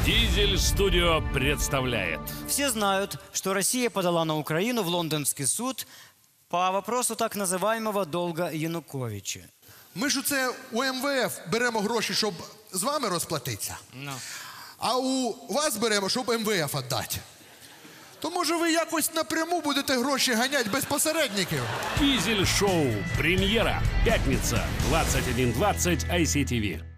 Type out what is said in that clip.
Дизель Студио представляет. Все знают, что Россия подала на Украину в лондонский суд по вопросу так называемого долга Януковича. Ми ж оце у МВФ беремо гроші, щоб з вами розплатитися. А у вас беремо, щоб МВФ віддати. То може ви якось напряму будете гроші ганяти без посередників? Дизель Шоу. Премьера. Пятница. 21:20 ICTV.